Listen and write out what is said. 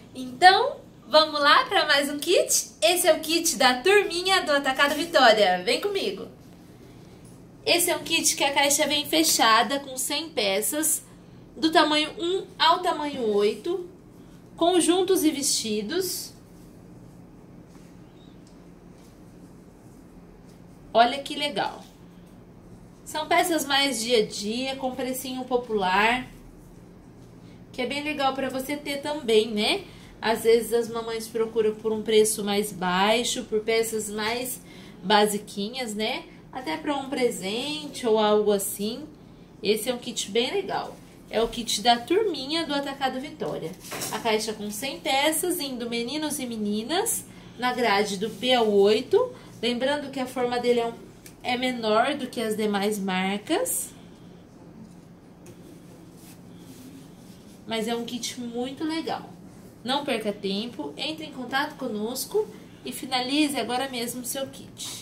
Então, vamos lá para mais um kit? Esse é o kit da turminha do Atacado Vitória. Vem comigo! Esse é um kit que a caixa vem fechada com 100 peças, do tamanho 1 ao tamanho 8, conjuntos e vestidos. Olha que legal! São peças mais dia a dia, com precinho popular, que é bem legal para você ter também, né? Às vezes as mamães procuram por um preço mais baixo, por peças mais basiquinhas, né? Até para um presente ou algo assim. Esse é um kit bem legal. É o kit da turminha do Atacado Vitória. A caixa com 100 peças, indo meninos e meninas, na grade do P ao 8. Lembrando que a forma dele é menor do que as demais marcas. Mas é um kit muito legal. Não perca tempo, entre em contato conosco e finalize agora mesmo o seu kit.